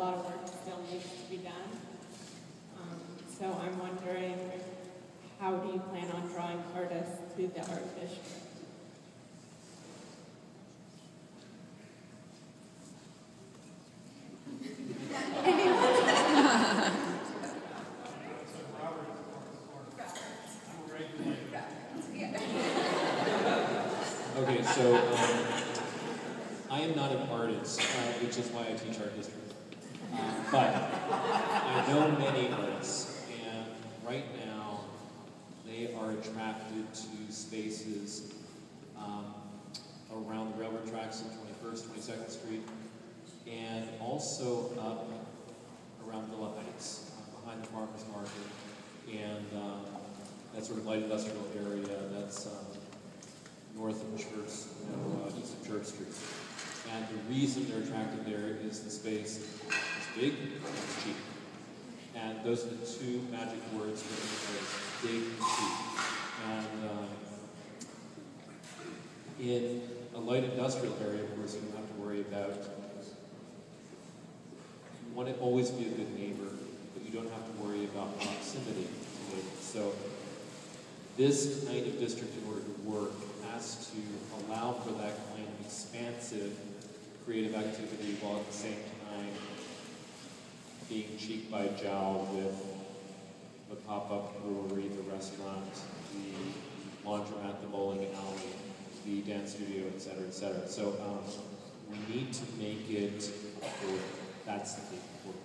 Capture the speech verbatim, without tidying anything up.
lot of work still needs to be done. Um, so I'm wondering, how do you plan on drawing artists to the art district? Okay, so um, I am not an artist, uh, which is why I teach art history. Uh, but I know many artists, and right now they are attracted to spaces um, around the railroad tracks on twenty-first, twenty-second Street, and also up around Villa Heights, uh, behind the Farmers Market, and um, that sort of light industrial area that's um, north of Church, you know, uh, east of Church Street. And the reason they're attracted there is the space is big and it's cheap. And those are the two magic words for the place, big and cheap. And um, in a light industrial area, of course, you don't have to worry about, you want to always be a good neighbor, but you don't have to worry about proximity to neighbors. So this kind of district, in order to work, has to allow for that kind of expansive creative activity while at the same time being cheek by jowl with the pop-up brewery, the restaurant, the laundromat, the bowling alley, the dance studio, et cetera, et cetera. So um, we need to make it affordable. That's the important